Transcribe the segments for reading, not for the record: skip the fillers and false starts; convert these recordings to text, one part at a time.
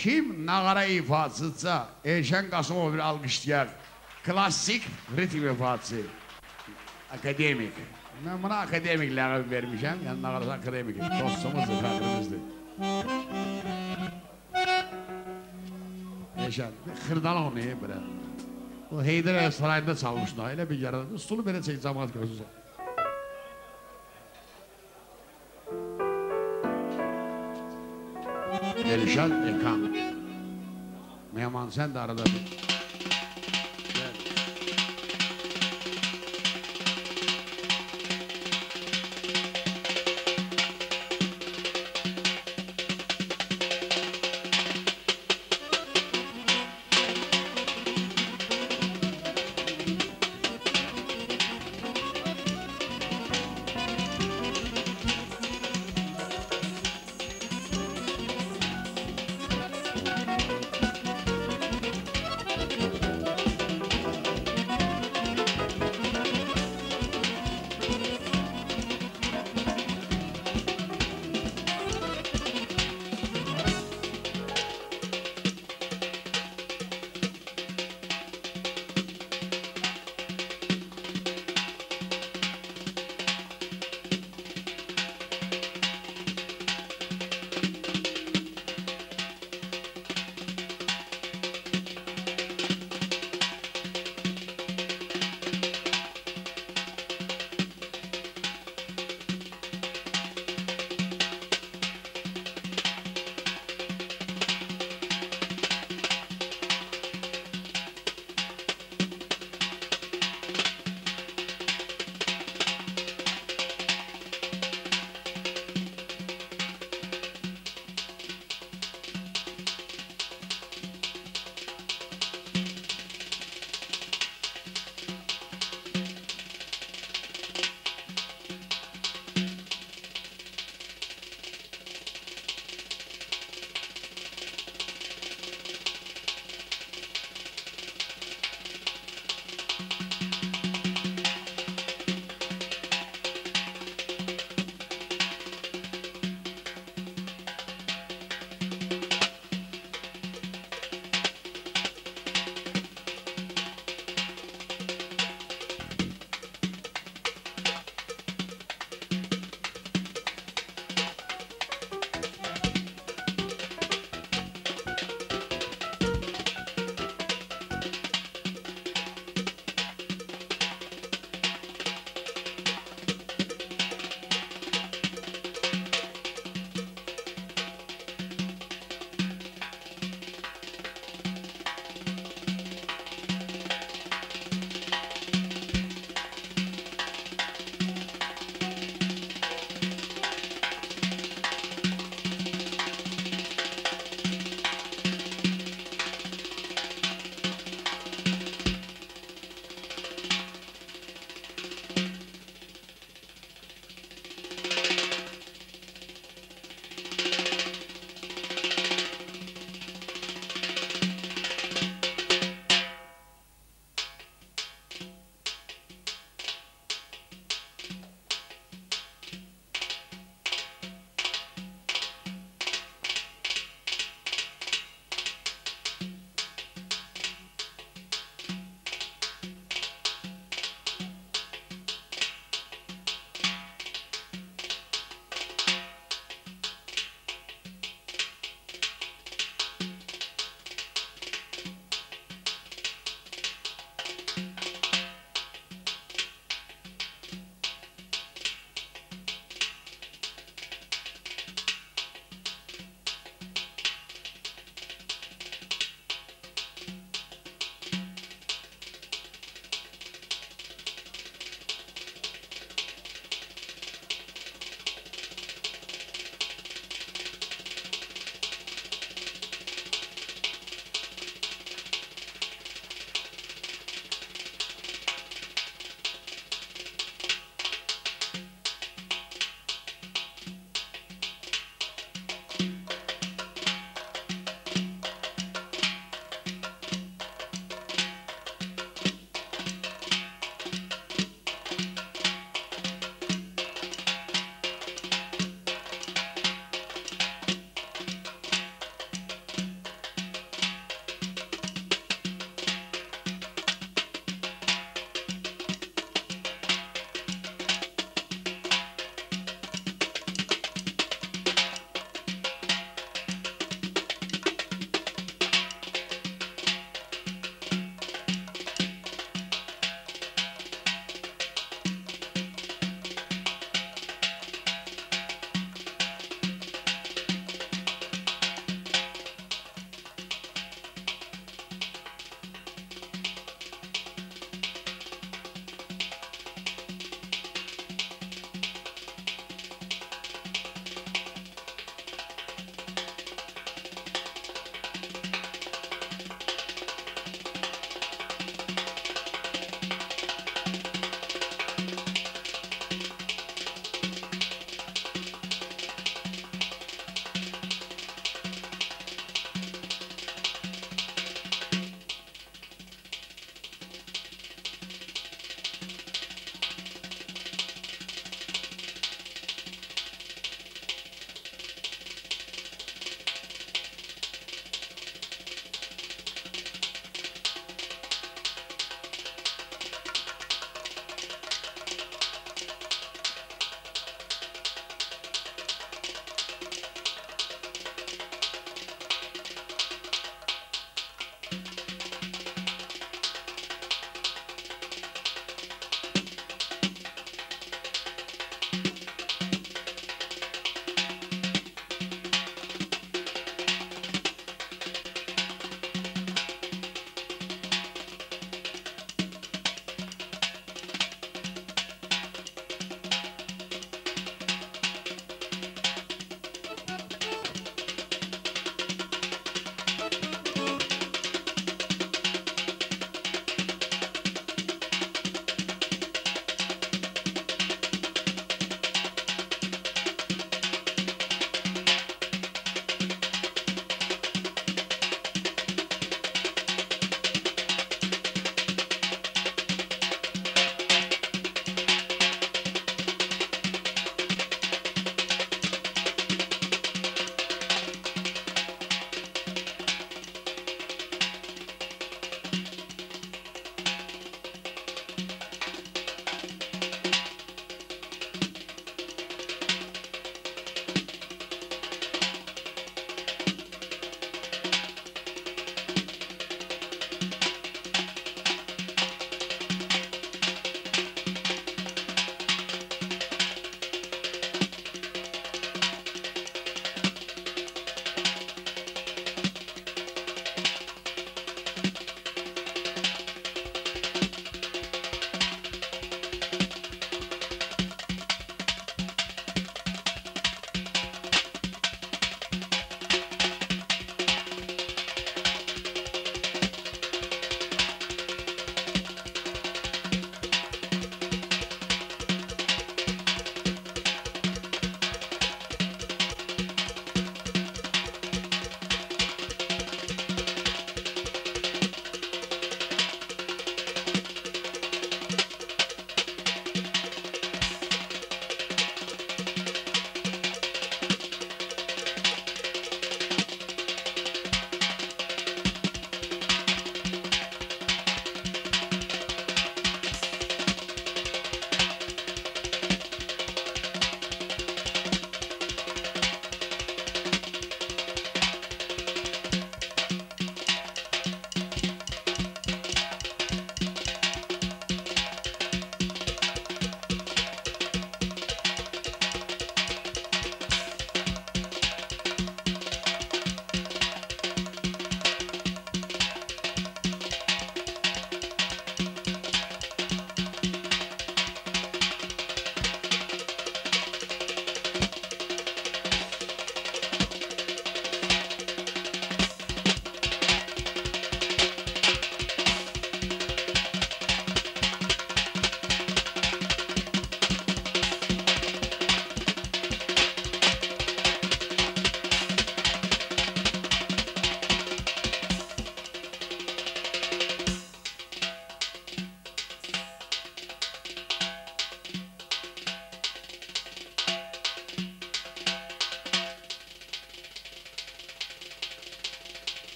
Kim nağara ifaçısa Elşən Qasımov bir alqışlayaq. Klassik ritim ifaçı. Akademik. Mən buna akademik ləğəb vermişəm. Yəni nağarası akademik. Dostumuzdur, xətrimizdir. Elşən, xırdalı onu belə. O Heydər Sarayında çalmışdı. Elə bir yaradı. Stulu belə çək, cəmaat görsün. Elşən Ekan. Mehman sen de arada bir.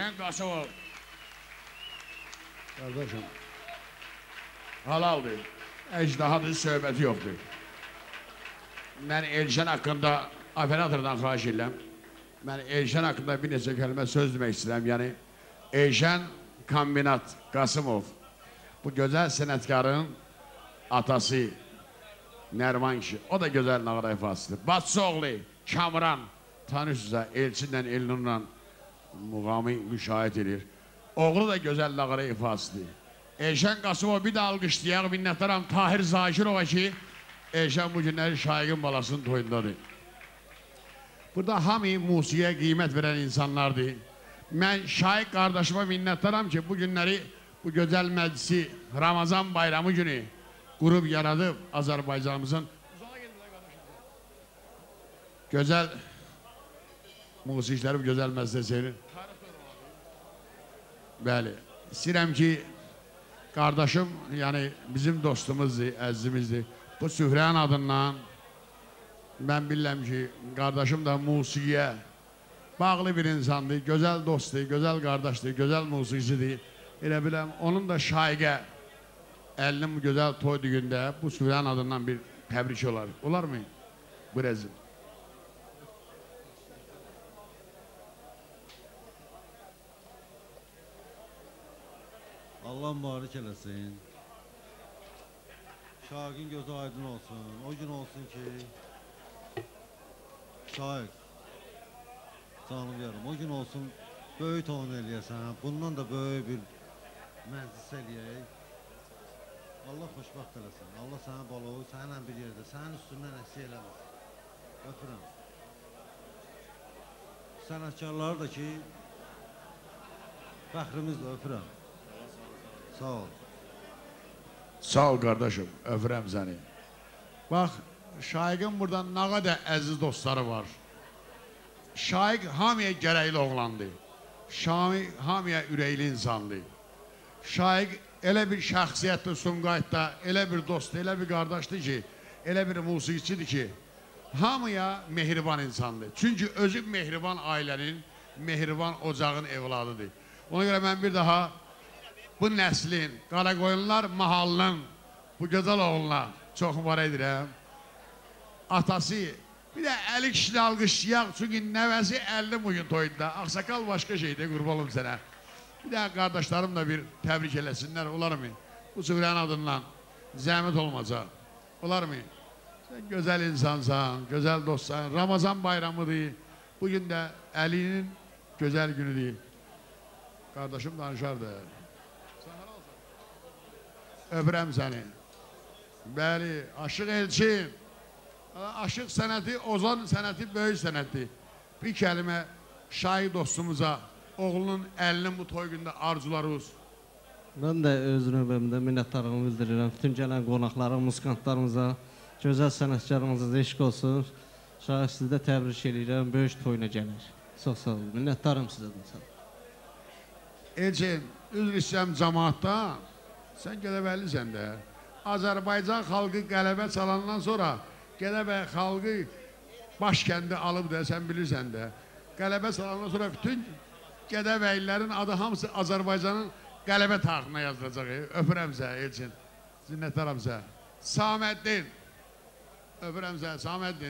Elşən Qasımov. Qardaşım, halaldır. Əcdahadır, söhbəti yoxdur. Mən Elşən haqqında operatordan xahiş edirəm. Mən Elşən haqqında bir neçə kəlmə söz demək istəyirəm. Yəni, Elşən Kombinat Qasımov, bu gözəl sənətkarın atası Nərman kişi, o da gözəl nağara ifasıdır. Batsı oğlu Kamran, tanışsınızsa Elçinlə, Elnurla muğamı müşahid edir. Oğlu da gözəl nağara ifasıdır. Elşən Qasımov bir də alqışlayaq, minnətdaram Tahir Zakirova ki, Elşən bu günləri Şaiqin balasının toyundadır. Burada hamı musiqiyə qiymət verən insanlardır. Mən Şaiq qardaşıma minnətdaram ki, bu günləri, bu gözəl məclisi Ramazan bayramı günü qurub yaradıb Azərbaycanımızın gözəl musiqiçiləri bu gözəl məclisə çevirir. Bəli, istəyirəm ki, qardaşım, yəni bizim dostumuzdur, əzizimizdir. Bu süfrənin adından mən bilirəm ki, qardaşım da musiqiyə bağlı bir insandır, gözəl dostdur, gözəl qardaşdır, gözəl musiqicidir. Elə biləm, onun da Şaiqə əlinin bu gözəl toy düğündə bu süfrənin adından bir təbrik olar. Olar mı? Bu rəzim. Allah mübarək eləsin. Şaiqin gözü aydın olsun. O gün olsun ki, Şaiq, canım yarım, o gün olsun böyük oyun eləyəsən. Bundan da böyük bir məclis eləyək. Allah xoşbaxt eləsin. Allah sənə balığı, sənlə bir yerdə, sənin üstündən əksik eləməsin. Öpürəm. Sənətkarları da ki, fəxrimizlə öpürəm. Sağ ol. Sağ ol qardaşım, öpürəm səni. Bax, Şaiqin burada nə qədər əziz dostları var. Şaiq hamıya gərəkli oğlandır. Şaiq hamıya ürəkli insandır. Şaiq elə bir şəxsiyyətdir, Sumqayıtda, elə bir dostdur, elə bir qardaşdır ki, elə bir musiqiçidir ki, hamıya mehriban insandır. Çünki özü mehriban ailənin, mehriban ocağın evladıdır. Ona görə mən bir daha bu nəslin, Qaraqoyunlar mahallının bu gözəl oğluna çox mübarək edirəm. Atası, bir də Əli kişini alqışlayaq, çünki nəvəsi 50 bugün toyunda. Ağsakal başqa şeydir, qurban olum sənə. Bir də qardaşlarım da bir təbrik eləsinlər, olar mı? Bu süfrənin adından zəhmət olmacaq, olar mı? Sən gözəl insansan, gözəl dostsan, Ramazan bayramıdır. Bugün də Əlinin gözəl günüdür. Qardaşım danışardı. Öpürəm səni. Bəli, Aşıq Elçin. Aşıq sənəti, ozan sənəti, böyük sənətdir. Bir kəlmə Şaiq dostumuza, oğlunun əlinin bu toy gündə arzularımız. Mən də öz növbəmdə minnətdarlığımı bildirirəm. Bütün gələn qonaqlara, musikantlarımıza, gözəl sənətkarımıza eşq olsun. Şaiq sizi də təbrik edirəm, böyük toyuna gəlir. Çox sağ olun, minnətdarım sizə də. Elçin, üzr istəyəm cəmaatdan, sən Gədəbəylisən də. Azərbaycan xalqı qələbə çalandan sonra Gədəbəy xalqı başkəndi alıb da, sən bilirsən də. Qələbə çalandan sonra bütün Gədəbəylilərin adı hamısı Azərbaycanın qələbə taxtına yazılacaq. Öpürəm sənə Elçin, minnətdaram sənə. Saməddin, öpürəm sənə Saməddin.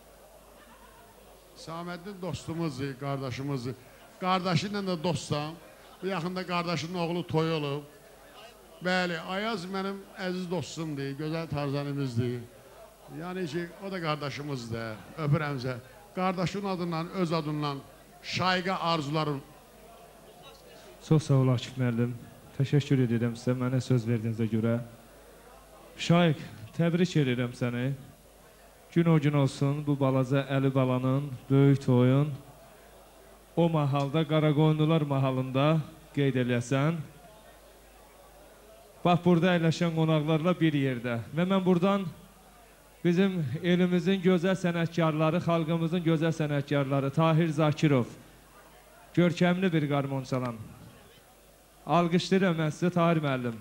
Saməddin dostumuzdur, qardaşımızdır. Qardaşı ilə də dostsan. Bu yaxında qardaşının oğlu toy olub. Bəli, Ayaz mənim əziz dostumdur, gözəl tarzanımızdır. Yəni ki, o da qardaşımızdır, öpürəm sizə. Qardaşın adından, öz adından Şaiqə arzularım. Çox sağ ol Akif müəllim. Təşəkkür edirəm sizə, mənə söz verdiyinizə görə. Şaiq, təbrik edirəm səni. Gün o gün olsun bu balaca Əli balanın böyük toyun. O mahalda, Qaraqoyunlular mahalında qeyd eləyəsən. Bax, burada əyləşən qonaqlarla bir yerdə. Və mən buradan bizim elimizin gözəl sənətkarları, xalqımızın gözəl sənətkarları Tahir Zakirov, görkəmli bir qarmon çalan. Alqışlayıram mən sizə Tahir müəllim.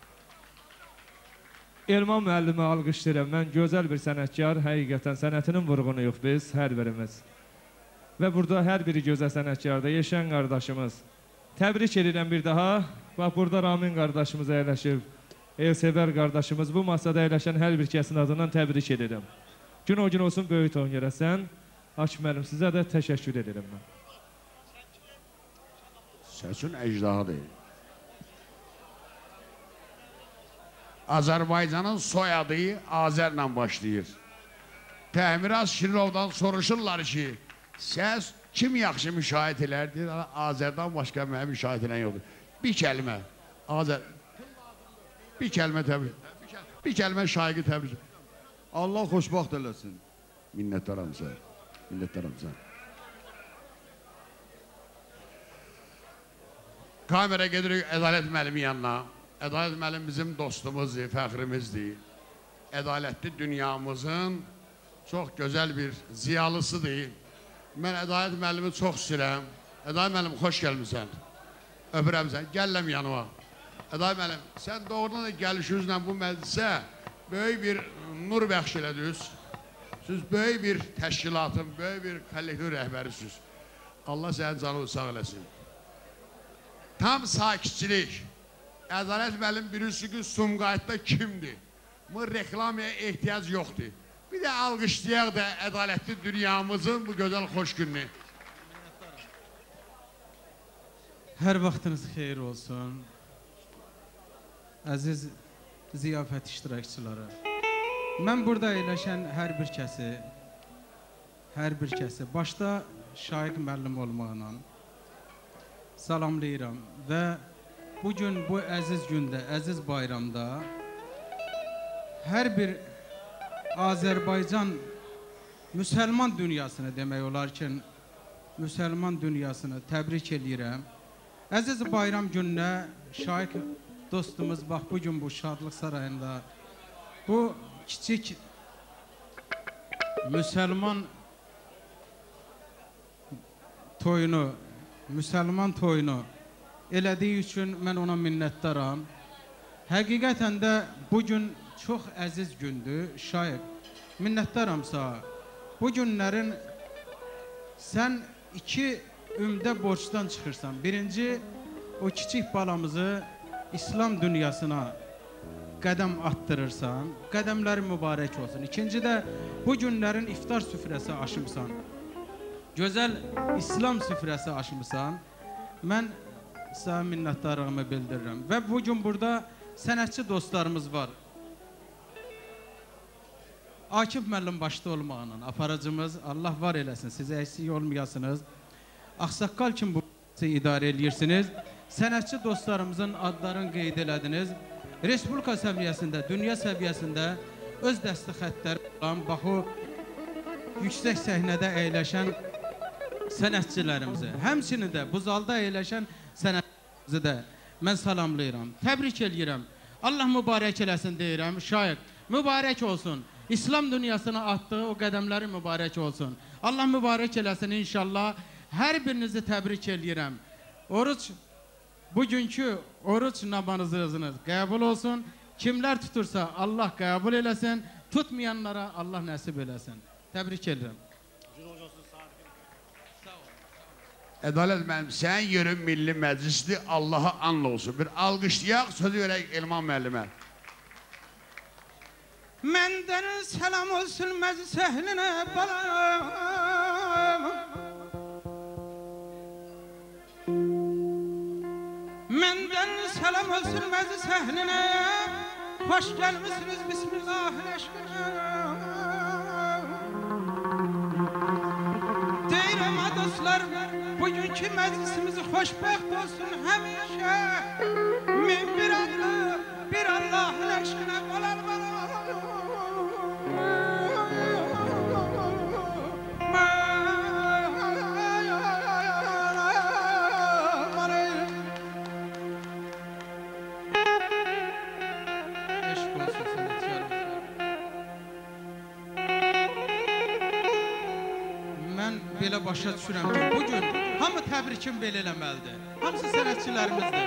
Elman müəllimi alqışlayıram. Mən gözəl bir sənətkar, həqiqətən sənətinin vurğunuyuq biz, hər birimiz. Və burada hər biri gözəl sənətkarda, Yeşən qardaşımız, Təbrik edirəm bir daha. Bax, burada Ramin qardaşımız əyləşib. Elsevər qardaşımız bu masada əyləşən hər bir kəsin adından təbrik edirəm. Gün o gün olsun, böyük toyun görəsən. Akif müəllim, sizə də təşəkkür edirəm mən. Səsin əcdahadır. Azərbaycanın soyadı Azərlə başlayır. Təmiraz Şirinovdan soruşurlar ki, səs kim yaxşı müşahidə elərdir? Azərdən başqa mənə müşahidə edən yoxdur. Bir kəlmə, Azər... Bir kəlmə təbrik. Bir kəlmə şaiqi təbrik. Allah xoşbaxt eləsin. Minnətdaram sənə. Minnətdaram sənə. Kamera gedirik Ədalət müəllimin yanına. Ədalət müəllim bizim dostumuzdur, fəxrimizdir. Ədalətli dünyamızın çox gözəl bir ziyalısıdır. Mən Ədalət müəllimi çox istəyirəm. Ədalət müəllim, xoş gəlmişsən. Öpürəm sən, gəlləm yanıma. Ədalət müəllim, sən doğrudan da gəlişinizlə bu məclisə böyük bir nur bəxş elədiniz. Siz böyük bir təşkilatın, böyük bir kollektiv rəhbərisiniz. Allah sənin canını sağ eləsin. Tam sakitçilik. Ədalət müəllim bilirsiniz ki, Sumqayıtda kimdir? Bu reklamaya ehtiyac yoxdur. Bir də alqışlayaq da ədalətli dünyamızın bu gözəl xoş gününü. Hər vaxtınız xeyir olsun. Əziz ziyafət iştirakçıları. Mən burada əyləşən hər bir kəsi başda Şaiq müəllim olmaqla salamlayıram və bugün bu əziz gündə, əziz bayramda hər bir Azərbaycan müsəlman dünyasını demək olar ki, müsəlman dünyasını təbrik edirəm. Əziz bayram gününə Şaiq dostumuz bax bugün bu Şadlıq Sarayında bu kiçik müsəlman toyunu elədiyi üçün mən ona minnətdaram. Həqiqətən də bugün çox əziz gündür. Şaiq, minnətdaram sağ. Bu günlərin sən iki ümdə borçdan çıxırsan. Birinci, o kiçik balamızı İslam dünyasına qədəm attırırsan. Qədəmləri mübarək olsun. İkinci də, bu günlərin iftar süfrəsi aşımsan. Gözəl İslam süfrəsi aşımsan. Mən sənə minnətdarlığımı bildirirəm. Və bugün burada sənətçi dostlarımız var. Akif müəllim başda olmağının aparıcımız, Allah var eləsin, sizə eksik olmayasınız. Ağsaqqal kimi bu idarə edirsiniz. Sənətçi dostlarımızın adlarını qeyd elədiniz. Respublika səviyyəsində, dünya səviyyəsində öz dəstə xəttləri olan, bax o yüksək səhnədə əyləşən sənətçilərimizi, həmçinin də bu zalda əyləşən sənətçilərimizi də mən salamlayıram, təbrik edirəm. Allah mübarək eləsin deyirəm, Şaiq, mübarək olsun. İslam dünyasına atdığı o qədəmləri mübarək olsun. Allah mübarək eləsin inşallah. Hər birinizi təbrik edirəm. Oruç, bugünkü oruç namazınız qəbul olsun. Kimlər tutursa Allah qəbul eləsin. Tutmayanlara Allah nəsib eləsin. Təbrik edirəm. Ədalət müəllim, sən yerin milli məclisdir, Allaha and olsun. Bir alqışlayaq, sözü verək Elman müəllimə. Məndən səlam olsun məclis əhlinə balam. Məndən səlam olsun məclis əhlinə. Xoş gəlmişsiniz, bismillahirrahmanirrahim. Deyirəm dostlar, bugünkü məclisimiz xoşbəxt olsun həmişə. Min bir Allah'ın eşkine balar balar. Belə başa düşürəm ki, bugün hamı təbrikim belə eləməlidir. Hamısı sənətçilərimizdir.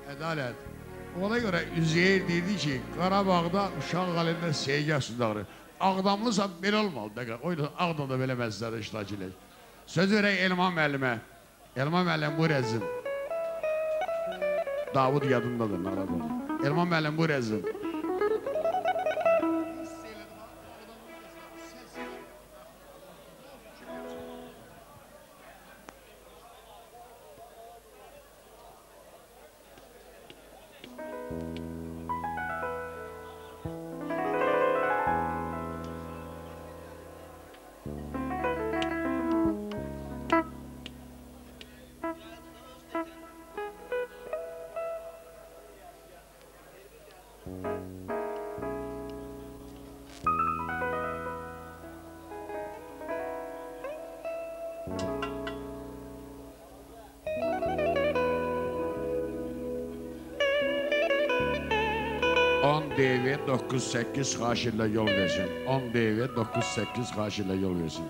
Ədalət. Ona görə Üzeyir dedi ki, Qarabağda uşaq qalində Seygah sudağı. Ağdamlısan belə olmalı. O yüzden Ağdamda belə məsələdə iştirak edək. Söz verək Elman müəllimə. Elman müəllim buyur əzizim. Davud yadındadır Naradan. Elman müəllim buyur əzizim. DV 98 xahiş ilə yol versin. 10 DV 98 xahiş ilə yol versin.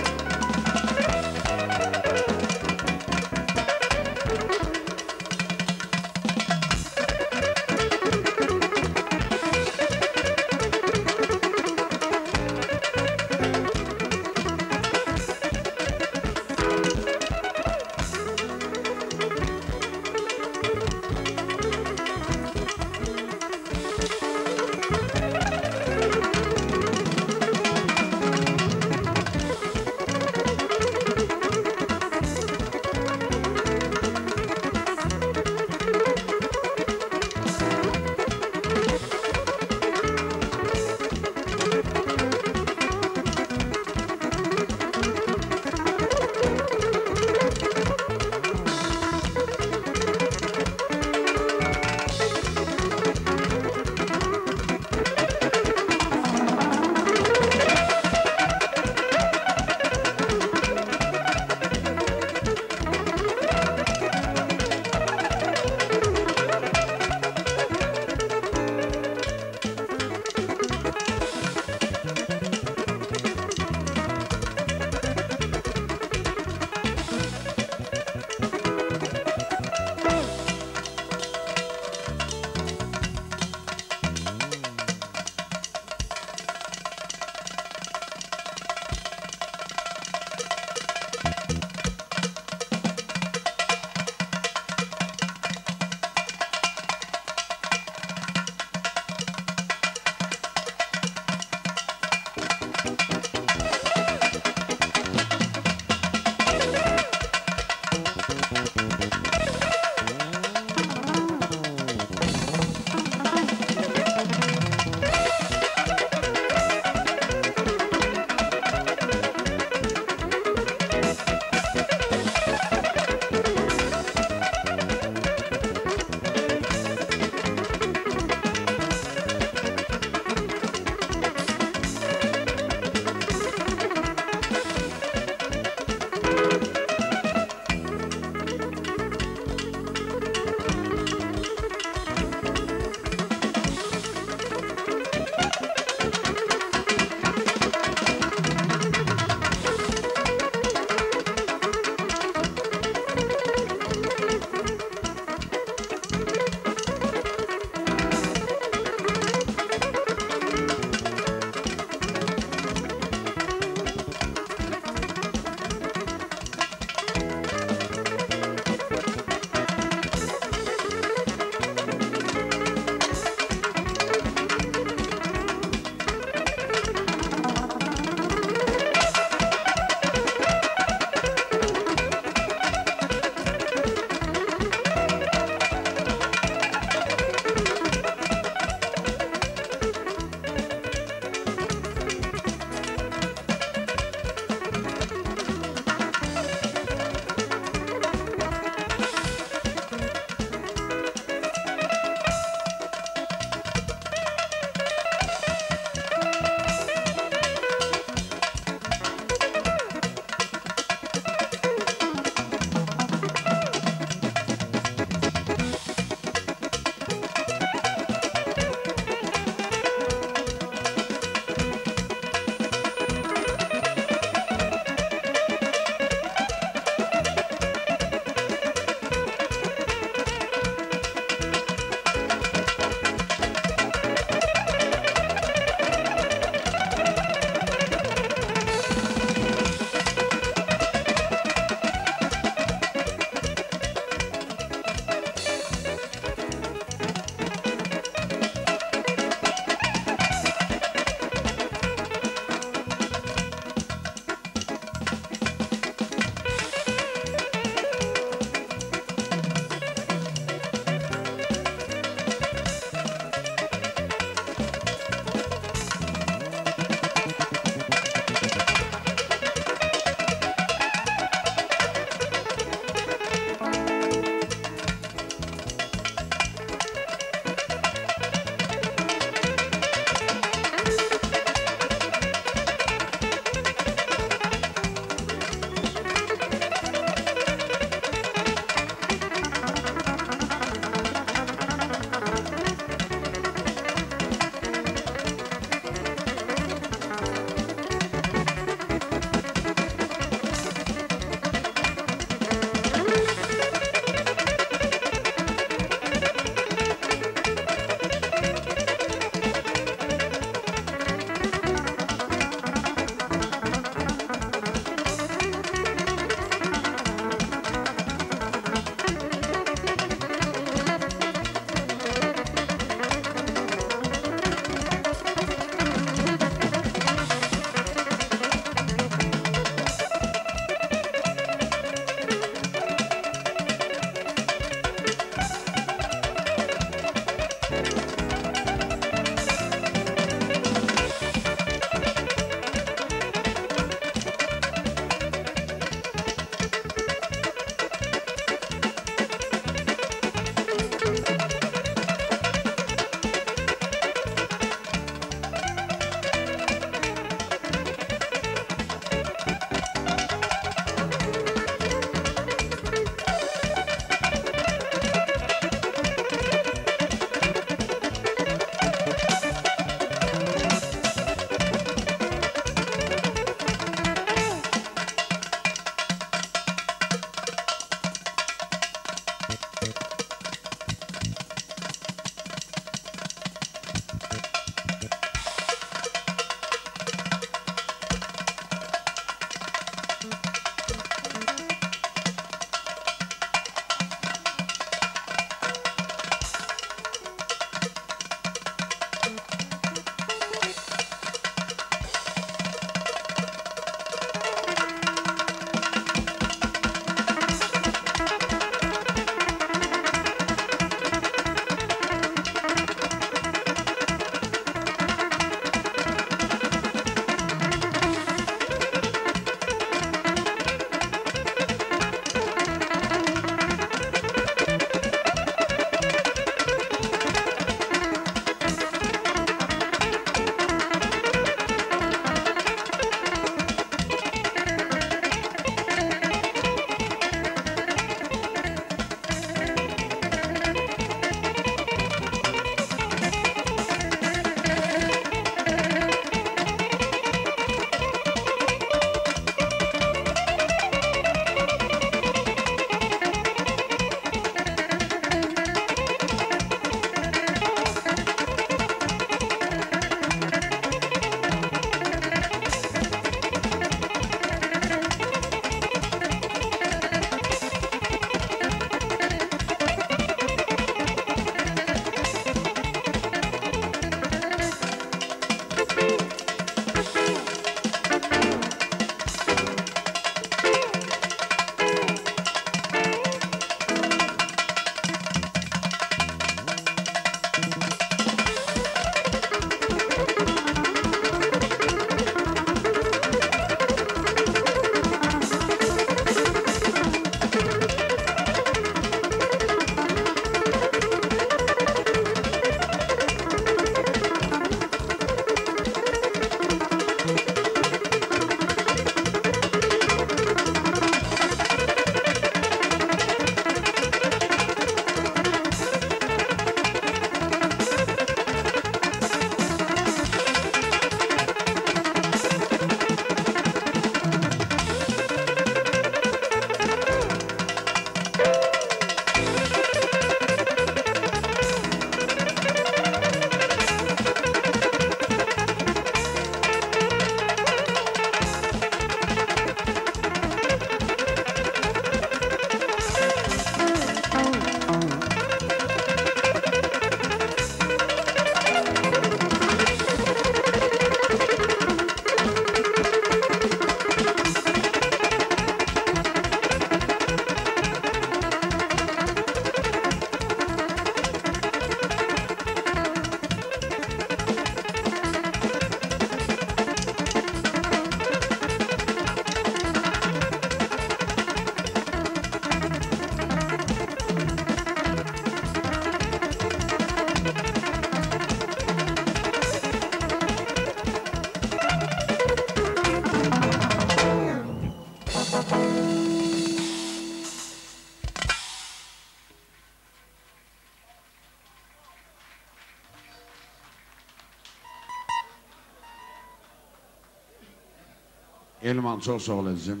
Elman çox sağ ol əzizim.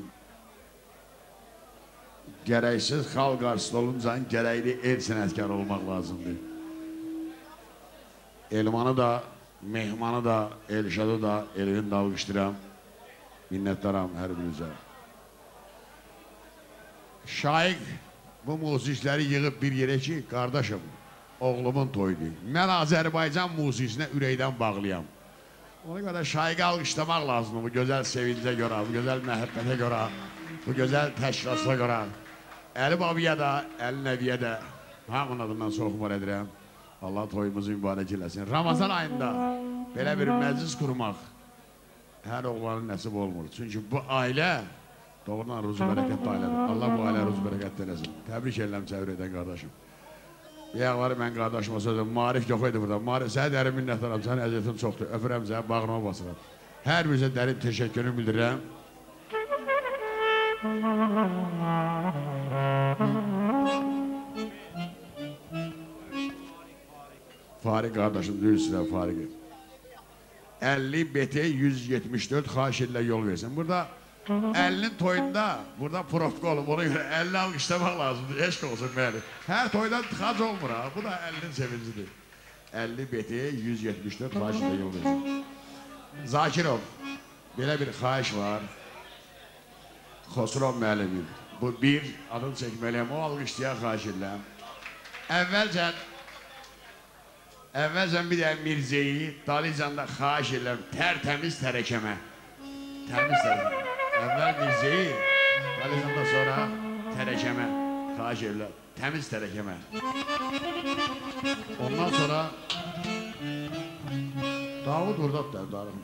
Gərəksiz xalq qarşısında olunca gərəkli el sənətkar olmaq lazımdır. Elmanı da, Mehmanı da, Elşadı da, Elvin də alqışlayıram. Minnətdaram hər birinizə. Şaiq bu musiqiləri yığıb bir yerə ki, qardaşım, oğlumun toyudur. Mən Azərbaycan musiqisinə ürəkdən bağlıyam. Ona görə Şaiqi alqışlamaq lazımdır bu gözəl sevincə görə, bu gözəl məhəbbətə görə, bu gözəl təşkilatına görə. Əli Babiyə də, Əli Nəbiyə də hamının adından çox var edirəm. Allah toyumuzu mübarək eləsin. Ramazan ayında belə bir məclis qurmaq hər oğlanın nəsib olmur. Çünki bu ailə doğrudan ruzu bərəkətli ailədir. Allah bu ailə ruzu bərəkətli eləsin. Təbrik edirəm çevir edən qardaşım. Bir ayaqları mən qardaşıma sözüm, Marif yox idi burada. Marif, sənə dərin minnətdaram, sənin əziyyətin çoxdur. Öpürəm sənə, bağrıma basıram. Hər birinizə dərin təşəkkürümü bildirirəm. Fariq qardaşım, düz sizə Fariq'i. 50 BT 174 xahiş edirlər yol versin. Burada 50'nin toyunda, burada profka olub, ona görə 50 alqışlamaq lazımdır, eşq olsun mənim. Hər toydan tıxac olmur ha, bu da 50'nin sevincidir. 50 BT 174 xahiş edirlər yol versin. Zakirov, belə bir xahiş var. Xosrov müəllimin. Bu bir, adını çəkməliyəm, o alqışlayan xahiş edirəm. Əvvəlcən bir də Mirzəyi, Dalicanda xahiş edirəm, tərtəmiz tərəkəmə. Təmiz tərəkəmə. Əvvəl Mirzəyi, Dalicanda sonra tərəkəmə. Xahiş edirəm, təmiz tərəkəmə. Ondan sonra Davud Urdat da, darıqım.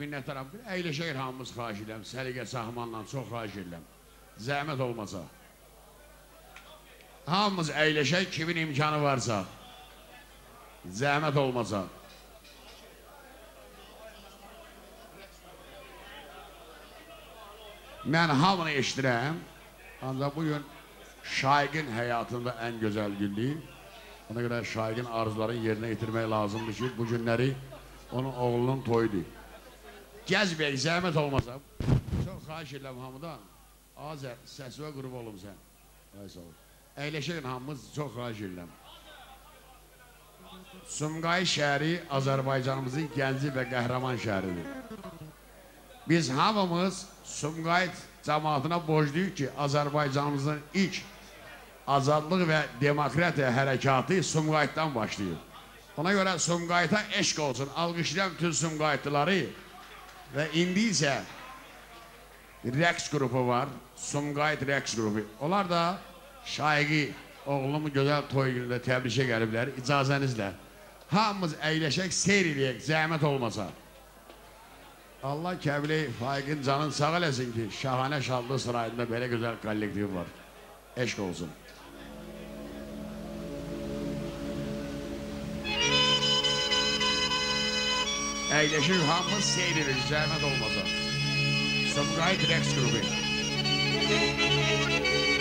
minnətdaram. Əyləşək hamımız xahiş edirəm. Səliqə sahmanla çox xahiş edirəm. Zəhmət olmasa. Hamımız əyləşək, kimin imkanı varsa. Zəhmət olmasa. Mən hamını eşdirəm. Ancaq bugün Şaiqin həyatında ən gözəl gündür. Ona görə Şaiqin arzularını yerinə yetirmək lazımdır ki, bu günləri onun oğlunun toyudur. Gəzməyək, zəhmət olmasa. Çox xahiş edirəm hamıdan. Azər, səsvə qrup olum sən. Əyləşəyin hamımız çox xahiş edirəm. Sumqayıt şəhəri Azərbaycanımızın gənci və qəhrəman şəhəridir. Biz hamımız Sumqayıt cəmaatına borcluyuz ki, Azərbaycanımızın ilk azadlıq və demokratiya hərəkatı Sumqayıtdan başlayır. Ona görə Sumqayıta eşq olsun, alqışlayan bütün Sumqayıtlıları və indi isə rəqs qrupu var, Sumqayıt rəqs qrupu. Onlar da Şaiqi oğlumun gözəl toy günündə təbrikə gəliblər, icazənizlə. Hamımız əyləşək, seyr eləyək, zəhmət olmasa. Allah Kəbli Faiqin canın sağ eləsin ki, Şahanə Şadlıq Sarayında belə gözəl kollektiv var. Eşq olsun. Əyləşir, hamımız seyr edirik, zəhmət olmasa. Sumqayıt rəqs qrupu.